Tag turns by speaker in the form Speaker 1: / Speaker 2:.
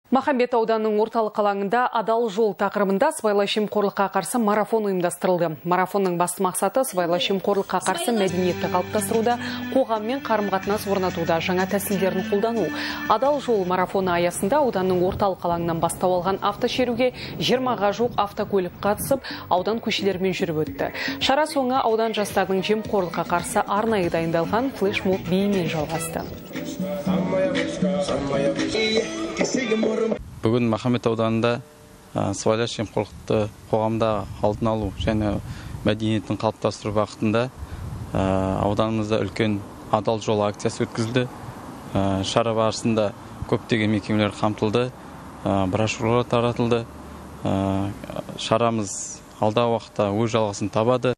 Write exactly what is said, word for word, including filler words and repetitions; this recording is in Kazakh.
Speaker 1: Махамбет ауданының орталық алаңында адал жол тақырыбында сыбайлас жемқорлыққа қарсы марафон ұйымдастырылды. Марафонның басты мақсаты сыбайлас жемқорлыққа қарсы мәдениетті қалыптастыруда, қоғаммен қарым-қатынас орнатуда жаңа тәсілдерін қолдану. Адал жол марафоны аясында ауданның орталық алаңынан бастау алған автошеруге жиырмаға жуық автокөлік қатысып, аудан көшелерімен жүріп өтті. Шара соңы аудан жастарының жемқорлыққа қарсы арнайы дайындалған флешмоб биімен жалғасты.
Speaker 2: Бүгін Махамбет ауданында сыбайлас жемқорлықты қоғамда алдын алу және мәдениетін қалыптастыру бағытында ауданымызда үлкен адал жол акциясы өткізілді. Шара барысында көптеген мекемелер қамтылды, брошюралар таратылды. Шарамыз алдағы уақытта өз жалғасын табады.